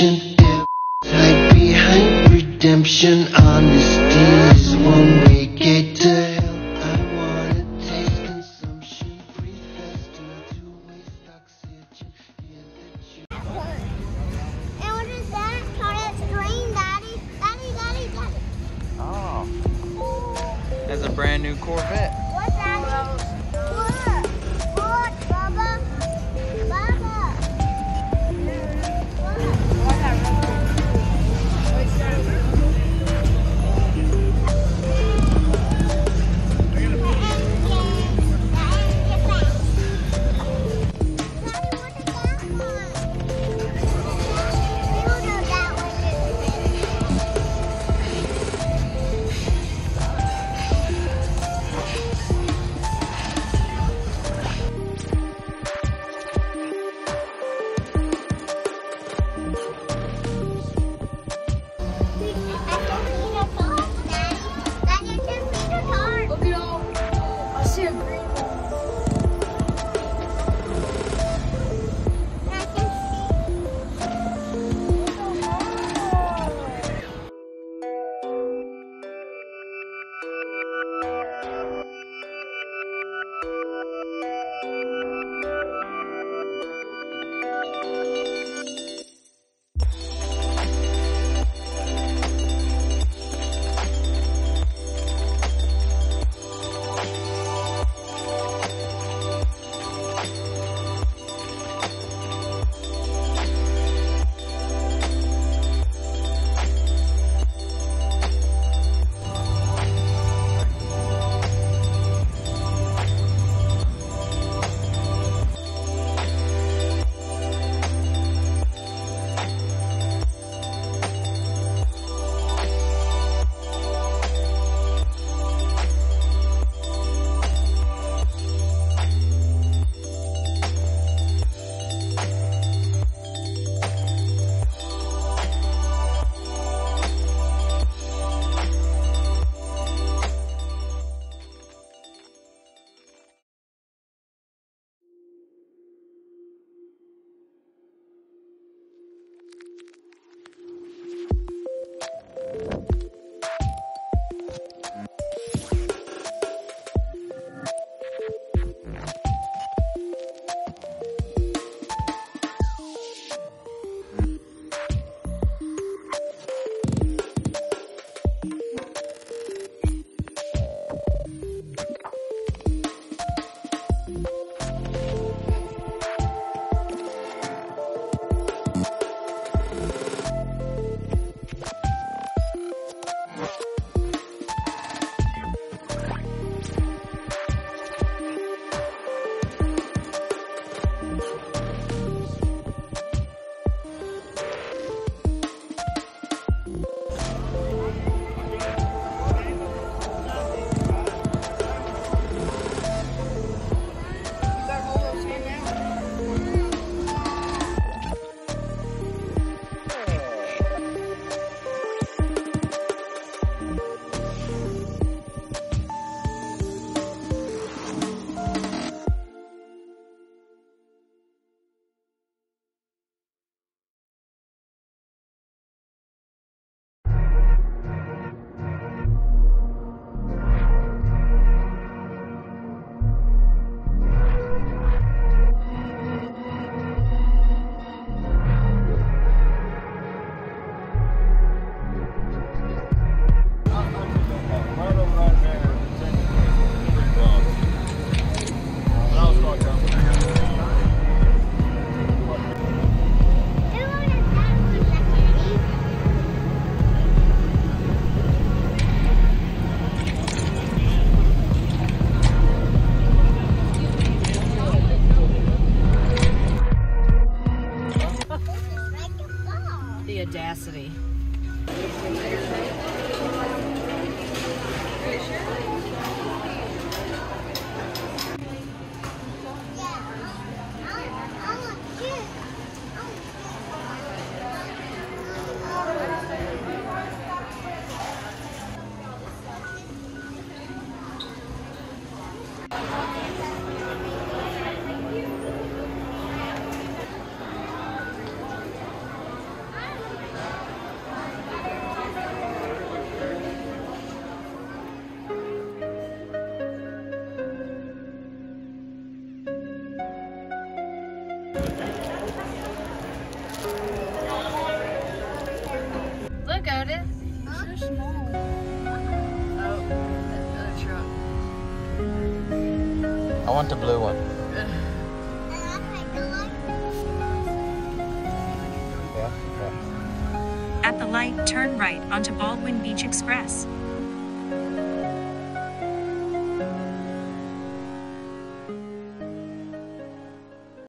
attention. Hide behind redemption. Honesty is one way gate to hell. I wanna taste consumption. Breathe fast enough to waste oxygen. Yeah, that you. And what is that? It's green, Daddy. Daddy. Oh. That's a brand new Corvette. What's that? Look, Bubba. Audacity. Look, Otis. You're so small. Oh, that other truck. I want the blue one. At the light, turn right onto Baldwin Beach Express.